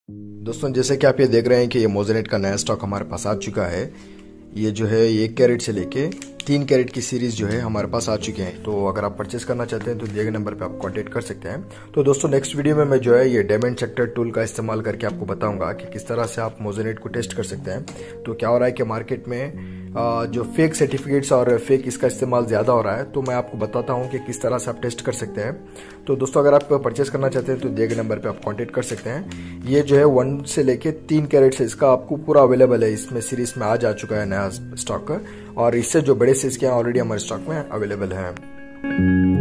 दोस्तों जैसे कि आप ये देख रहे हैं कि ये मोज़ेनाइट का नया स्टॉक हमारे पास आ चुका है। ये जो है 1 कैरेट से लेके 3 कैरेट की सीरीज़ जो है हमारे पास आ चुके हैं। तो अगर आप परचेस करना चाहते हैं तो दिए गए नंबर पे आप कांटेक्ट कर सकते हैं। तो दोस्तों नेक्स्ट वीडियो में मैं जो है ये डायमंड सेक्टर टूल का इस्तेमाल करके आपको बताऊंगा कि किस तरह से आप मोज़ेनाइट को टेस्ट कर सकते हैं। तो क्या हो रहा है कि मार्केट में जो फेक सर्टिफिकेट्स और फेक इसका इस्तेमाल ज़्यादा हो रहा है, तो मैं आपको बताता हूँ कि किस तरह से आप टेस्ट कर सकते हैं। तो दोस्तों अगर आप परचेस करना चाहते हैं तो दिए गए नंबर पे आप कांटेक्ट कर सकते हैं। ये जो है 1 से लेके 3 कैरेट से इसका आपको पूरा अवेलेबल है। इसमें सीरीज में आ जा चुका है नया स्टॉक, और इससे जो बड़े साइज के हैं ऑलरेडी हमारे स्टॉक में अवेलेबल है।